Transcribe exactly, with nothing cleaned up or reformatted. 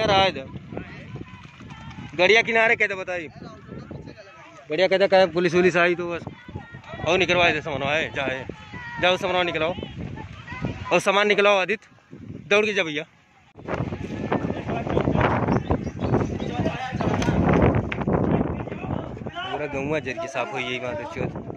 क्या रहा है गड़िया किनारे कहते बताइए गड़िया कहते कहे पुलिस वुलिस आई तो बस और निकलवाए थे सामान आए जाए जाओ सामान निकलाओ और सामान निकलाओ आदित्य दौड़ के जा भैया। पूरा गौवा जर की साफ हुई यही बात है।